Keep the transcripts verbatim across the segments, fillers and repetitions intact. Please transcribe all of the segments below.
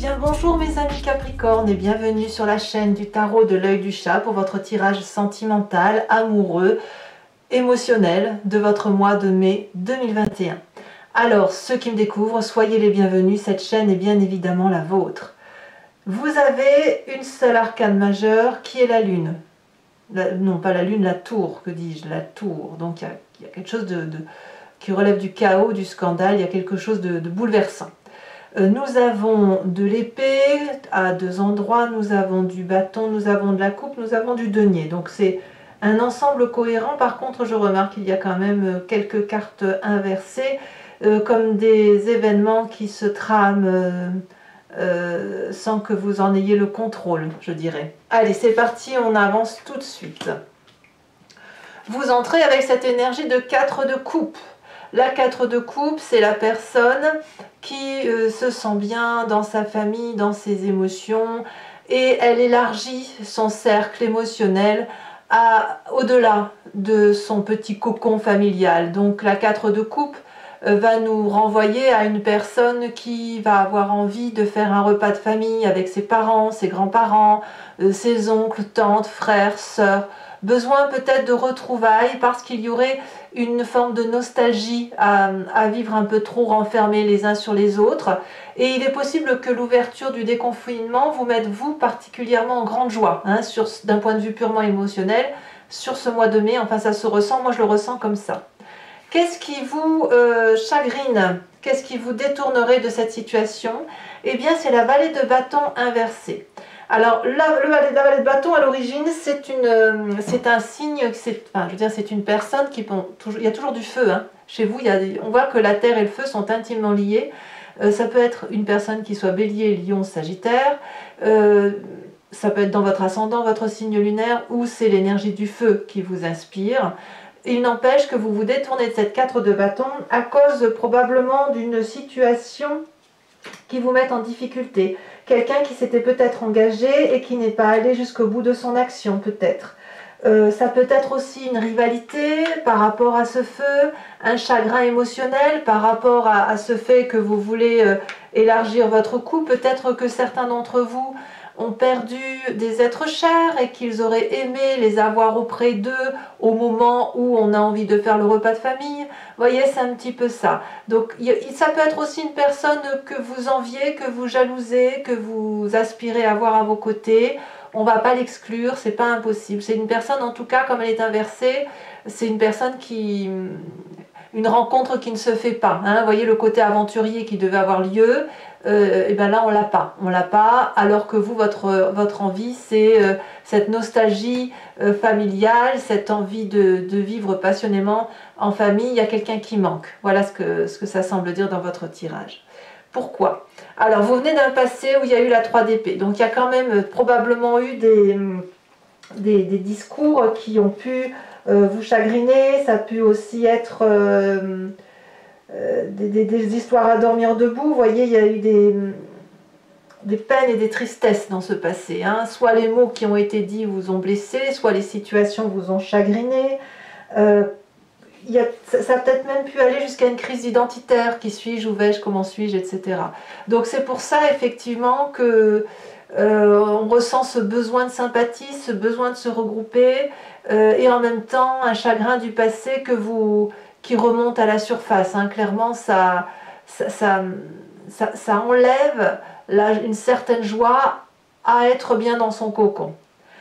bien bonjour mes amis Capricorne et bienvenue sur la chaîne du tarot de l'œil du chat pour votre tirage sentimental, amoureux, émotionnel de votre mois de mai deux mille vingt et un. Alors ceux qui me découvrent, soyez les bienvenus, cette chaîne est bien évidemment la vôtre. Vous avez une seule arcane majeure qui est la lune. La, non pas la lune, la tour, que dis-je, la tour. Donc il y a, il y a quelque chose de, de, qui relève du chaos, du scandale, il y a quelque chose de, de bouleversant. Nous avons de l'épée à deux endroits, nous avons du bâton, nous avons de la coupe, nous avons du denier. Donc c'est un ensemble cohérent. Par contre, je remarque qu'il y a quand même quelques cartes inversées, euh, comme des événements qui se trament euh, euh, sans que vous en ayez le contrôle, je dirais. Allez, c'est parti, on avance tout de suite. Vous entrez avec cette énergie de quatre de coupe. La quatre de coupe, c'est la personne qui euh, se sent bien dans sa famille, dans ses émotions, et elle élargit son cercle émotionnel au-delà de son petit cocon familial. Donc la quatre de coupe euh, va nous renvoyer à une personne qui va avoir envie de faire un repas de famille avec ses parents, ses grands-parents, euh, ses oncles, tantes, frères, sœurs. Besoin peut-être de retrouvailles parce qu'il y aurait une forme de nostalgie à, à vivre un peu trop renfermés les uns sur les autres. Et il est possible que l'ouverture du déconfinement vous mette vous particulièrement en grande joie, hein, d'un point de vue purement émotionnel, sur ce mois de mai. Enfin ça se ressent, moi je le ressens comme ça. Qu'est-ce qui vous euh, chagrine? Qu'est-ce qui vous détournerait de cette situation? Eh bien c'est la vallée de bâton inversée. Alors, la, le, la vallée de bâton, à l'origine, c'est une, c'est un signe, enfin, je veux dire, c'est une personne qui... Bon, toujours, il y a toujours du feu, hein. Chez vous, il y a, on voit que la terre et le feu sont intimement liés. Euh, ça peut être une personne qui soit bélier, lion, sagittaire. Euh, ça peut être dans votre ascendant, votre signe lunaire, ou c'est l'énergie du feu qui vous inspire. Il n'empêche que vous vous détournez de cette quatre de bâton à cause probablement d'une situation qui vous met en difficulté. Quelqu'un qui s'était peut-être engagé et qui n'est pas allé jusqu'au bout de son action, peut-être. Euh, ça peut être aussi une rivalité par rapport à ce feu, un chagrin émotionnel par rapport à, à ce fait que vous voulez euh, élargir votre couple. Peut-être que certains d'entre vous ont perdu des êtres chers et qu'ils auraient aimé les avoir auprès d'eux au moment où on a envie de faire le repas de famille. Vous voyez, c'est un petit peu ça. Donc, ça peut être aussi une personne que vous enviez, que vous jalousez, que vous aspirez à voir à vos côtés. On ne va pas l'exclure, c'est pas impossible. C'est une personne, en tout cas, comme elle est inversée, c'est une personne qui... une rencontre qui ne se fait pas. Hein. Vous voyez le côté aventurier qui devait avoir lieu, euh, et bien là on l'a pas. On l'a pas, alors que vous, votre, votre envie, c'est euh, cette nostalgie euh, familiale, cette envie de, de vivre passionnément en famille. Il y a quelqu'un qui manque. Voilà ce que, ce que ça semble dire dans votre tirage. Pourquoi? Alors vous venez d'un passé où il y a eu la trois d'épée. Donc il y a quand même probablement eu des, des, des discours qui ont pu... Euh, vous chagriner, ça peut aussi être euh, euh, des, des, des histoires à dormir debout. Vous voyez, il y a eu des, des peines et des tristesses dans ce passé. Hein. Soit les mots qui ont été dits vous ont blessé, soit les situations vous ont chagriné. Euh, il y a, ça, ça a peut-être même pu aller jusqu'à une crise identitaire. Qui suis-je, où vais-je, comment suis-je, et cetera. Donc c'est pour ça effectivement que euh, on ressent ce besoin de sympathie, ce besoin de se regrouper. Euh, et en même temps un chagrin du passé que vous, qui remonte à la surface. Hein. Clairement, ça, ça, ça, ça, ça enlève la, une certaine joie à être bien dans son cocon.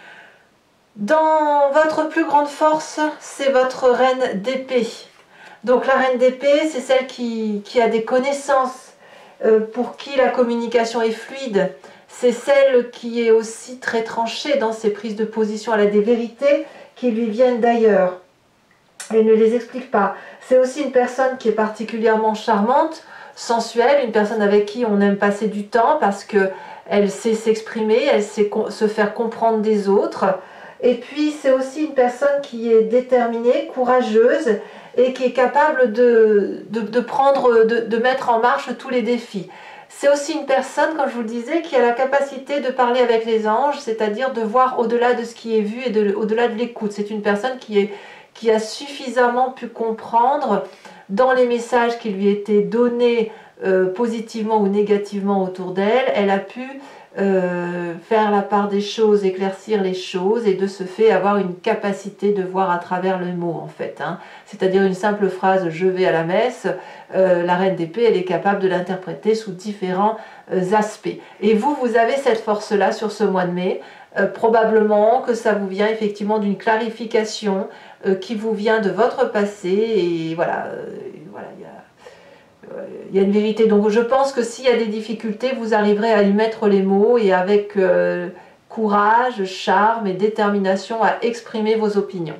Dans votre plus grande force, c'est votre reine d'épée. Donc la reine d'épée, c'est celle qui, qui a des connaissances, euh, pour qui la communication est fluide. C'est celle qui est aussi très tranchée dans ses prises de position. Elle a des vérités qui lui viennent d'ailleurs. Elle ne les explique pas. C'est aussi une personne qui est particulièrement charmante, sensuelle, une personne avec qui on aime passer du temps parce qu'elle sait s'exprimer, elle sait se faire comprendre des autres. Et puis c'est aussi une personne qui est déterminée, courageuse et qui est capable de, de, de prendre, de, de mettre en marche tous les défis. C'est aussi une personne, comme je vous le disais, qui a la capacité de parler avec les anges, c'est-à-dire de voir au-delà de ce qui est vu et au-delà de l'écoute. C'est une personne qui, est, qui a suffisamment pu comprendre dans les messages qui lui étaient donnés euh, positivement ou négativement autour d'elle, elle a pu euh, faire la part des choses, éclaircir les choses et de ce fait avoir une capacité de voir à travers le mot en fait. Hein. C'est-à-dire une simple phrase « je vais à la messe euh, », la reine d'épée, elle est capable de l'interpréter sous différents euh, aspects. Et vous, vous avez cette force-là sur ce mois de mai. Euh, probablement que ça vous vient effectivement d'une clarification euh, qui vous vient de votre passé et voilà, euh, voilà il y a, euh, il y a une vérité. Donc je pense que s'il y a des difficultés, vous arriverez à y mettre les mots et avec euh, courage, charme et détermination à exprimer vos opinions.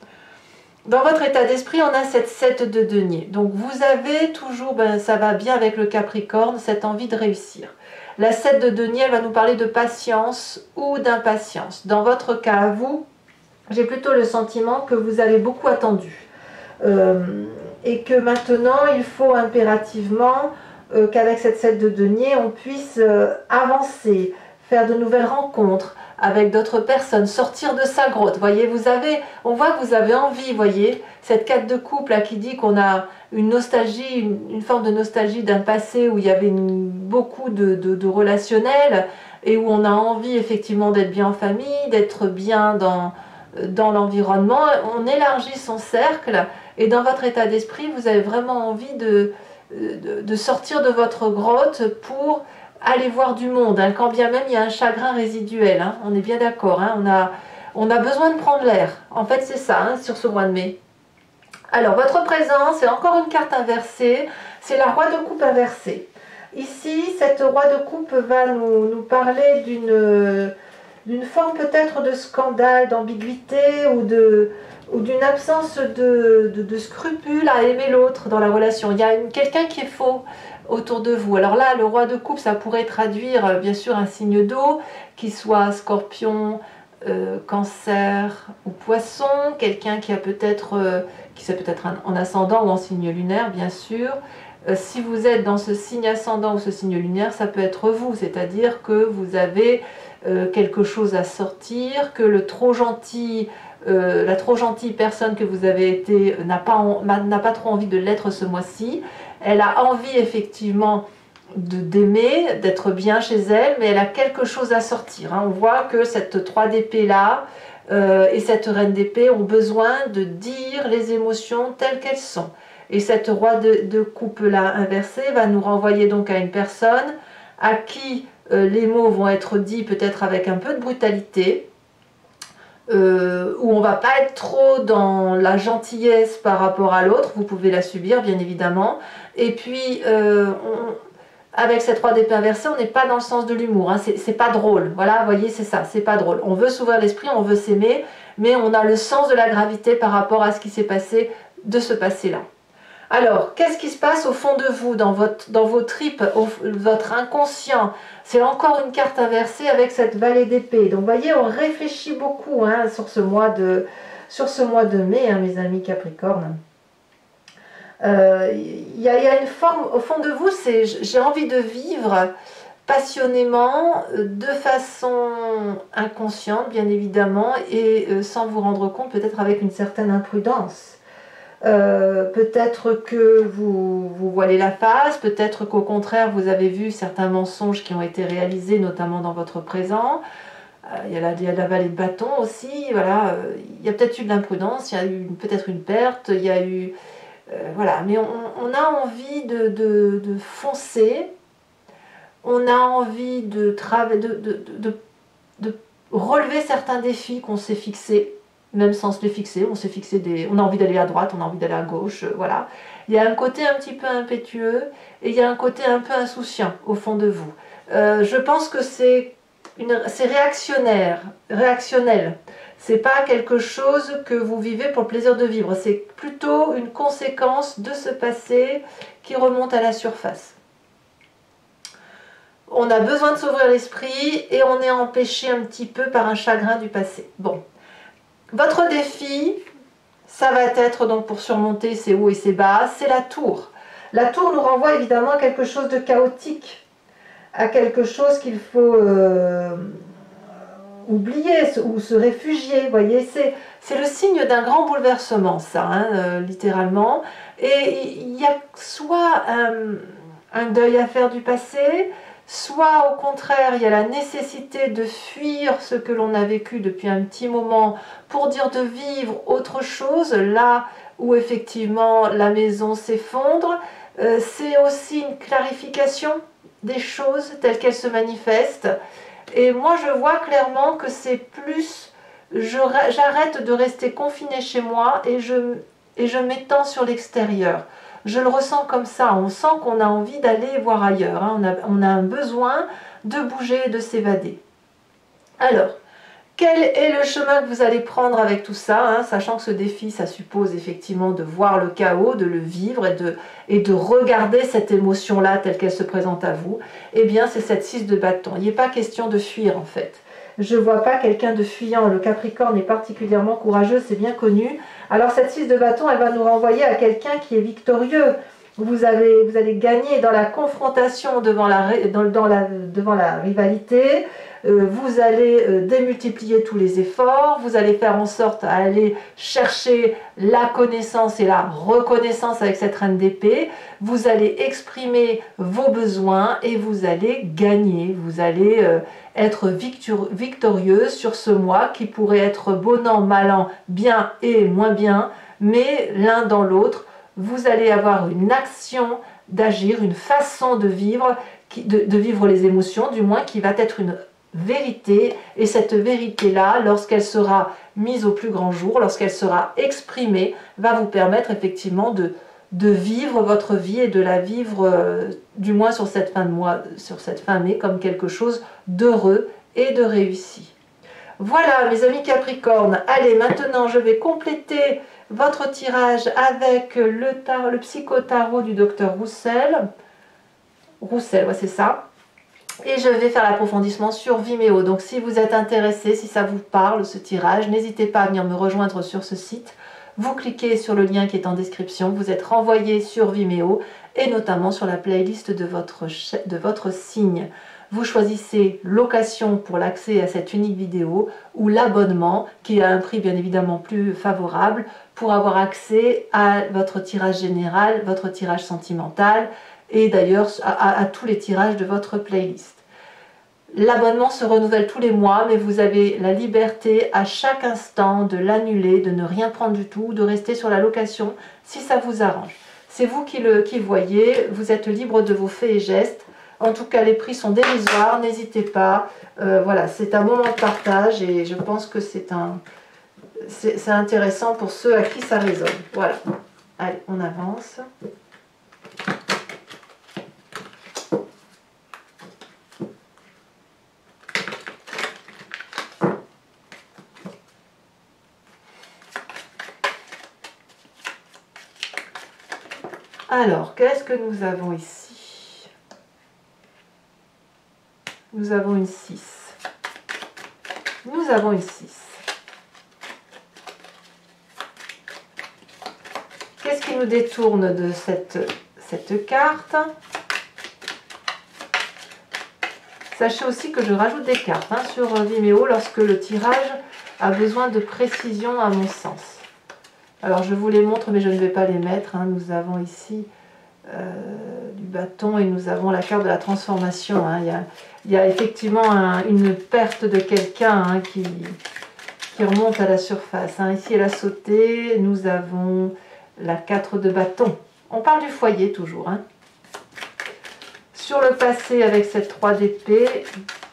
Dans votre état d'esprit, on a cette sept de denier. Donc vous avez toujours, ben, ça va bien avec le Capricorne, cette envie de réussir. La sept de denier, elle va nous parler de patience ou d'impatience. Dans votre cas à vous, j'ai plutôt le sentiment que vous avez beaucoup attendu. Euh, et que maintenant, il faut impérativement euh, qu'avec cette sept de denier, on puisse euh, avancer, faire de nouvelles rencontres avec d'autres personnes, sortir de sa grotte. Voyez, vous avez, on voit que vous avez envie, voyez, cette carte de couple là qui dit qu'on a une nostalgie, une, une forme de nostalgie d'un passé où il y avait une, beaucoup de, de, de relationnel et où on a envie effectivement d'être bien en famille, d'être bien dans, dans l'environnement. On élargit son cercle et dans votre état d'esprit, vous avez vraiment envie de, de, de sortir de votre grotte pour aller voir du monde, hein, quand bien même il y a un chagrin résiduel, hein, on est bien d'accord, hein, on, a, on a besoin de prendre l'air, en fait c'est ça, hein, sur ce mois de mai. Alors votre présent, c'est encore une carte inversée, c'est la roi de coupe inversée. Ici, cette roi de coupe va nous, nous parler d'une d'une forme peut-être de scandale, d'ambiguïté ou de ou d'une absence de, de, de scrupule à aimer l'autre dans la relation. Il y a quelqu'un qui est faux autour de vous. Alors là, le roi de coupe, ça pourrait traduire bien sûr un signe d'eau, qui soit scorpion, euh, cancer ou poisson, quelqu'un qui a peut-être, euh, qui c'est peut-être en ascendant ou en signe lunaire, bien sûr. Euh, si vous êtes dans ce signe ascendant ou ce signe lunaire, ça peut être vous, c'est-à-dire que vous avez euh, quelque chose à sortir, que le trop gentil, euh, la trop gentille personne que vous avez été n'a pas, n'a pas trop envie de l'être ce mois-ci. Elle a envie effectivement d'aimer, d'être bien chez elle, mais elle a quelque chose à sortir. Hein. On voit que cette trois d'épée là euh, et cette reine d'épée ont besoin de dire les émotions telles qu'elles sont. Et cette roi de, de coupe là inversée va nous renvoyer donc à une personne à qui euh, les mots vont être dits peut-être avec un peu de brutalité, Euh, où on va pas être trop dans la gentillesse par rapport à l'autre, vous pouvez la subir bien évidemment, et puis euh, on, avec cette roi d'épée inversée, on n'est pas dans le sens de l'humour, hein, c'est pas drôle, voilà, vous voyez, c'est ça, c'est pas drôle, on veut s'ouvrir l'esprit, on veut s'aimer, mais on a le sens de la gravité par rapport à ce qui s'est passé de ce passé-là. Alors, qu'est-ce qui se passe au fond de vous, dans, votre, dans vos tripes, au, votre inconscient? C'est encore une carte inversée avec cette vallée d'épée. Donc, vous voyez, on réfléchit beaucoup hein, sur, ce mois de, sur ce mois de mai, hein, mes amis Capricorne. Il euh, y, y a une forme, au fond de vous, c'est j'ai envie de vivre passionnément, de façon inconsciente, bien évidemment, et euh, sans vous rendre compte, peut-être avec une certaine imprudence. Euh, peut-être que vous, vous voilez la face, peut-être qu'au contraire vous avez vu certains mensonges qui ont été réalisés, notamment dans votre présent. Euh, il y a la, il y a la vallée de bâton aussi, voilà. Euh, il y a peut-être eu de l'imprudence, il y a eu peut-être une perte, il y a eu... Euh, voilà, mais on, on a envie de, de, de foncer, on a envie de, de, de, de, de relever certains défis qu'on s'est fixés, même sans se les fixer, on s'est fixé des... on a envie d'aller à droite, on a envie d'aller à gauche, euh, voilà. Il y a un côté un petit peu impétueux et il y a un côté un peu insouciant au fond de vous. Euh, je pense que c'est une... c'est réactionnaire, réactionnel. C'est pas quelque chose que vous vivez pour le plaisir de vivre, c'est plutôt une conséquence de ce passé qui remonte à la surface. On a besoin de s'ouvrir l'esprit et on est empêché un petit peu par un chagrin du passé. Bon. Votre défi, ça va être donc pour surmonter ces hauts et ces bas, c'est la tour. La tour nous renvoie évidemment à quelque chose de chaotique, à quelque chose qu'il faut euh, oublier ou se réfugier. Vous voyez, c'est le signe d'un grand bouleversement, ça, hein, euh, littéralement. Et il y a soit un, un deuil à faire du passé, soit au contraire, il y a la nécessité de fuir ce que l'on a vécu depuis un petit moment pour dire de vivre autre chose, là où effectivement la maison s'effondre. Euh, c'est aussi une clarification des choses telles qu'elles se manifestent. Et moi, je vois clairement que c'est plus, j'arrête de rester confinée chez moi et je, et je m'étends sur l'extérieur. Je le ressens comme ça, on sent qu'on a envie d'aller voir ailleurs, hein. on, a, on a un besoin de bouger, de s'évader. Alors, quel est le chemin que vous allez prendre avec tout ça, hein, sachant que ce défi, ça suppose effectivement de voir le chaos, de le vivre et de, et de regarder cette émotion-là telle qu'elle se présente à vous. Eh bien, c'est cette six de bâton. Il n'est pas question de fuir en fait. Je ne vois pas quelqu'un de fuyant. Le Capricorne est particulièrement courageux, c'est bien connu. Alors cette six de bâton, elle va nous renvoyer à quelqu'un qui est victorieux. Vous, avez, vous allez gagner dans la confrontation devant la, dans, dans la, devant la rivalité. Euh, vous allez euh, démultiplier tous les efforts. Vous allez faire en sorte à aller chercher la connaissance et la reconnaissance avec cette reine d'épée. Vous allez exprimer vos besoins et vous allez gagner. Vous allez euh, être victorieuse sur ce mois qui pourrait être bon an, mal an, bien et moins bien, mais l'un dans l'autre. Vous allez avoir une action d'agir, une façon de vivre, de, de vivre les émotions, du moins qui va être une vérité. Et cette vérité-là, lorsqu'elle sera mise au plus grand jour, lorsqu'elle sera exprimée, va vous permettre effectivement de, de vivre votre vie et de la vivre, euh, du moins sur cette fin de mois, sur cette fin mai, comme quelque chose d'heureux et de réussi. Voilà mes amis Capricorne, allez maintenant je vais compléter votre tirage avec le, tar le psychotarot du docteur Roussel. Roussel, ouais, c'est ça. Et je vais faire l'approfondissement sur Vimeo. Donc si vous êtes intéressé, si ça vous parle ce tirage, n'hésitez pas à venir me rejoindre sur ce site. Vous cliquez sur le lien qui est en description, vous êtes renvoyé sur Vimeo et notamment sur la playlist de votre, de votre signe. Vous choisissez location pour l'accès à cette unique vidéo ou l'abonnement qui a un prix bien évidemment plus favorable pour avoir accès à votre tirage général, votre tirage sentimental et d'ailleurs à, à tous les tirages de votre playlist. L'abonnement se renouvelle tous les mois, mais vous avez la liberté à chaque instant de l'annuler, de ne rien prendre du tout, de rester sur la location si ça vous arrange. C'est vous qui le qui voyez, vous êtes libre de vos faits et gestes. En tout cas, les prix sont dérisoires, n'hésitez pas. Euh, voilà, c'est un moment de partage et je pense que c'est un, c'est intéressant pour ceux à qui ça résonne. Voilà. Allez, on avance. Alors, qu'est-ce que nous avons ici? Nous avons une six. Nous avons une six. Qu'est-ce qui nous détourne de cette, cette carte? Sachez aussi que je rajoute des cartes hein, sur Vimeo lorsque le tirage a besoin de précision à mon sens. Alors je vous les montre mais je ne vais pas les mettre. Hein. Nous avons ici euh, du bâton et nous avons la carte de la transformation. Hein. Il y a, il y a effectivement un, une perte de quelqu'un hein, qui, qui remonte à la surface. Hein. Ici elle a sauté. Nous avons la quatre de bâton. On parle du foyer toujours. Hein. Sur le passé avec cette trois d'épée.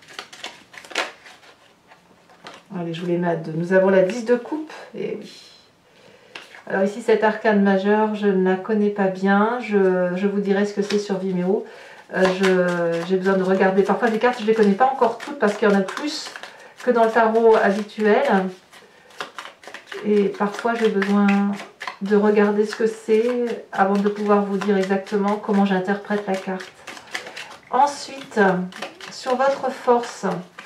Allez, je vous les mets à deux. Nous avons la dix de coupe. Et oui. Alors ici, cette arcane majeure, je ne la connais pas bien. Je, je vous dirai ce que c'est sur Vimeo. Euh, J'ai besoin de regarder. Parfois, des cartes, je ne les connais pas encore toutes parce qu'il y en a plus que dans le tarot habituel. Et parfois, j'ai besoin de regarder ce que c'est avant de pouvoir vous dire exactement comment j'interprète la carte. Ensuite, sur votre force...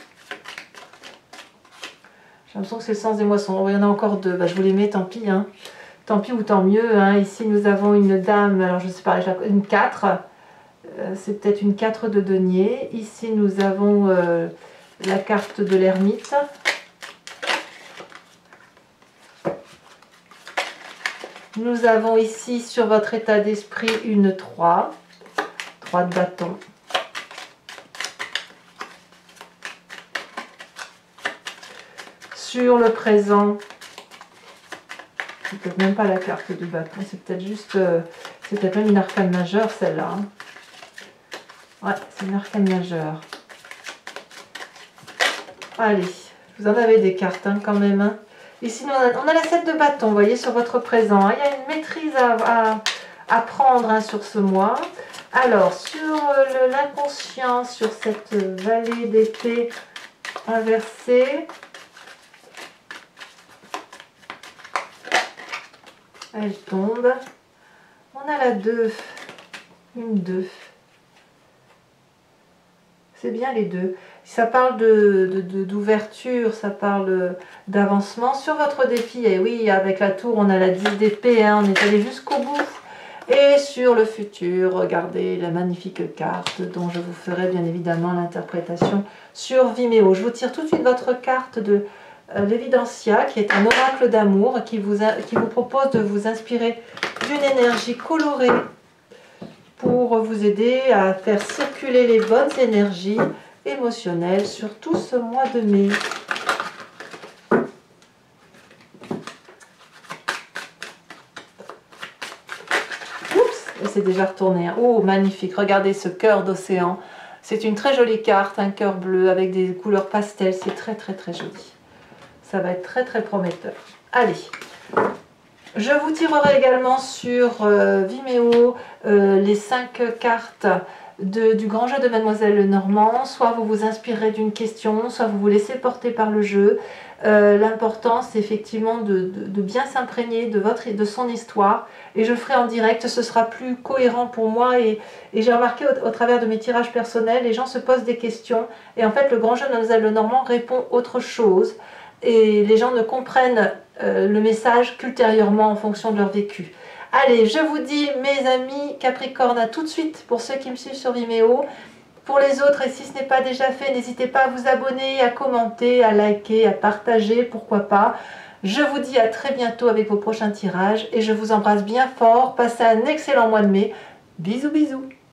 J'ai l'impression que c'est le sens des moissons. Il y en a encore deux. Bah, je vous les mets, tant pis. Hein. Tant pis ou tant mieux. Hein. Ici, nous avons une dame, alors je sais pas, une quatre. Euh, c'est peut-être une quatre de denier. Ici, nous avons euh, la carte de l'ermite. Nous avons ici, sur votre état d'esprit, une trois. trois de bâton. Sur le présent, c'est peut-être même pas la carte du bâton, c'est peut-être juste, euh, c'est peut-être même une arcane majeure celle-là. Hein. Ouais, c'est une arcane majeure. Allez, vous en avez des cartes hein, quand même. Hein. Ici, on a, on a la sept de bâton, vous voyez, sur votre présent. Hein. Il y a une maîtrise à, à, à prendre hein, sur ce mois. Alors, sur l'inconscient, sur cette vallée d'épée inversée, elle tombe. On a la deux, une deux. C'est bien les deux. Ça parle de, de, d'ouverture, ça parle d'avancement sur votre défi. Et oui, avec la tour, on a la dix d'épée, hein, on est allé jusqu'au bout. Et sur le futur, regardez la magnifique carte dont je vous ferai bien évidemment l'interprétation sur Vimeo. Je vous tire tout de suite votre carte de euh, l'Evidentia, qui est un oracle d'amour, qui vous, qui vous propose de vous inspirer d'une énergie colorée pour vous aider à faire circuler les bonnes énergies émotionnelles sur tout ce mois de mai. Oups, et c'est déjà retourné. Oh, magnifique. Regardez ce cœur d'océan. C'est une très jolie carte, un cœur bleu avec des couleurs pastel. C'est très très très joli. Ça va être très très prometteur. Allez. Je vous tirerai également sur euh, Vimeo euh, les cinq cartes de, du grand jeu de Mademoiselle Lenormand. Soit vous vous inspirez d'une question, soit vous vous laissez porter par le jeu. Euh, L'important, c'est effectivement de, de, de bien s'imprégner de, votre, de son histoire. Et je le ferai en direct, ce sera plus cohérent pour moi. Et, et j'ai remarqué au, au travers de mes tirages personnels, les gens se posent des questions. Et en fait, le grand jeu de Mademoiselle Lenormand répond autre chose. Et les gens ne comprennent euh, le message qu'ultérieurement en fonction de leur vécu. Allez, je vous dis, mes amis Capricorne, à tout de suite pour ceux qui me suivent sur Vimeo. Pour les autres, et si ce n'est pas déjà fait, n'hésitez pas à vous abonner, à commenter, à liker, à partager, pourquoi pas. Je vous dis à très bientôt avec vos prochains tirages et je vous embrasse bien fort. Passez un excellent mois de mai. Bisous, bisous.